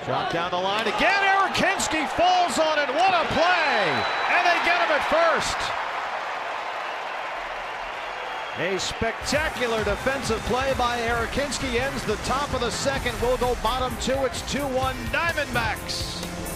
Shot down the line again. Hinske falls on it. What a play! And they get him at first. A spectacular defensive play by Hinske ends the top of the second. We'll go bottom two. It's 2-1 Diamondbacks.